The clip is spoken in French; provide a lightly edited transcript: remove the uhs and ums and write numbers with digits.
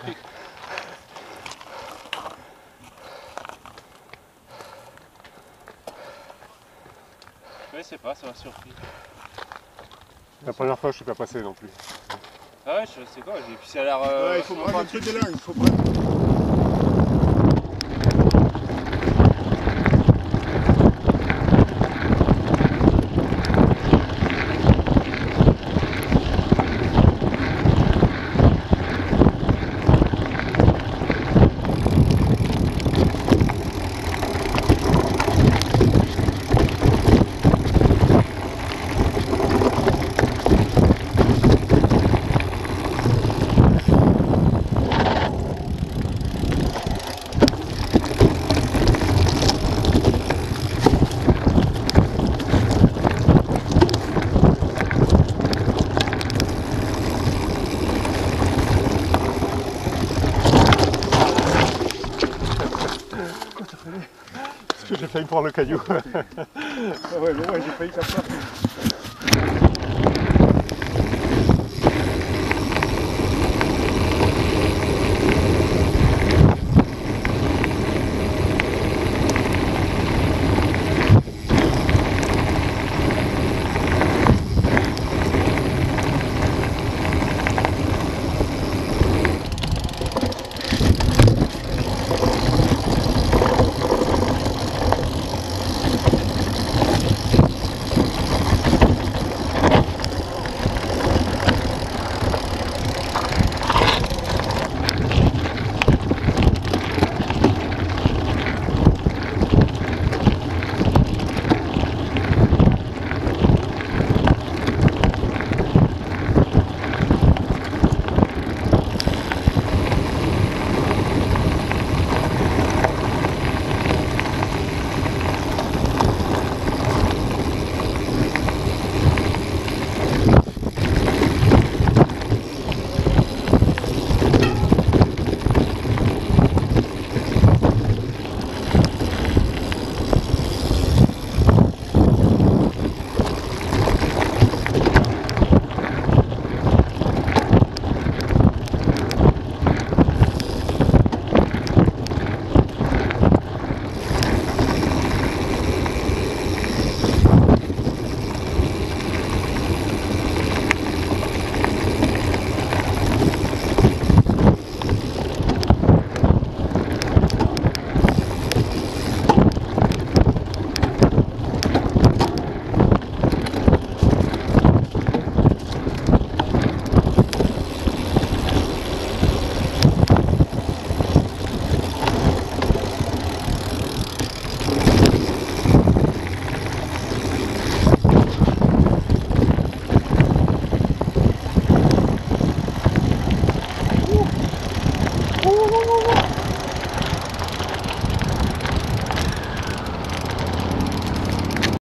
Je sais pas, ça m'a surpris. La première fois, je suis pas passé non plus. Ah ouais, je sais quoi, et puis ça a l'air... Ouais, il faut prendre un truc de là, il faut prendre... Parce que j'ai failli prendre le caillou. Ah ouais, mais ouais, j'ai failli faire ça.